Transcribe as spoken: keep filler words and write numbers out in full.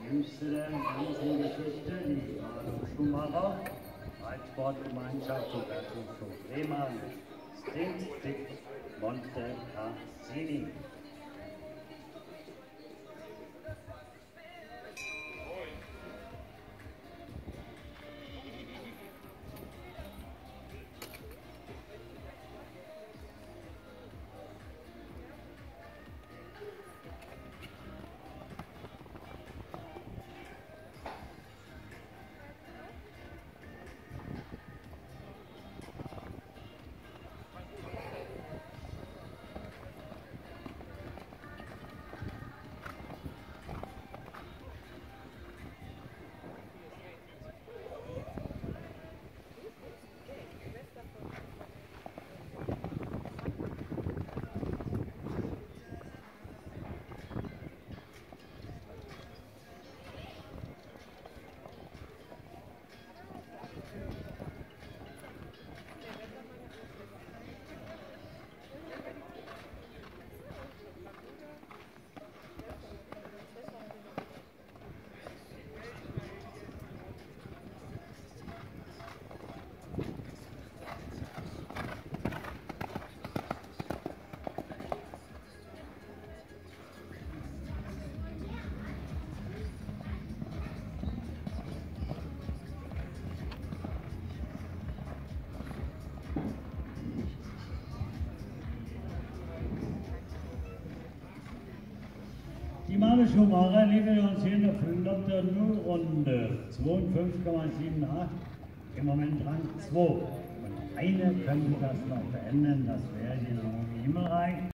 jüngste der ganzen Geschichte, die Manu Schumacher, Reitsportgemeinschaft und Wertungshof Rehmann, Sprint-Stick Monte Cassini. Die Manu Schumacher liefern uns hier in der Fünfter Nullrunde zweiundfünfzig Komma acht, im Moment Rang zwei. Und eine könnte das noch verändern, das wäre die Naomi Himmelreich.